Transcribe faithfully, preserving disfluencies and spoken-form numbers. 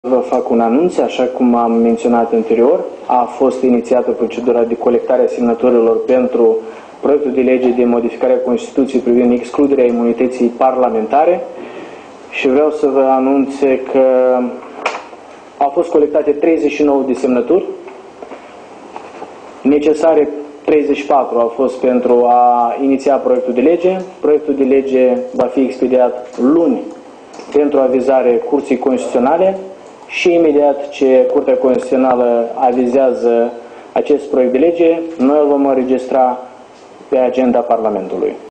Vă fac un anunț, așa cum am menționat anterior, a fost inițiată procedura de colectare a semnăturilor pentru proiectul de lege de modificare a Constituției privind excluderea imunității parlamentare și vreau să vă anunț că au fost colectate treizeci și nouă de semnături, necesare treizeci și patru au fost pentru a iniția proiectul de lege. Proiectul de lege va fi expediat luni pentru avizare Curții Constituționale și imediat ce Curtea Constituțională avizează acest proiect de lege, noi îl vom înregistra pe agenda Parlamentului.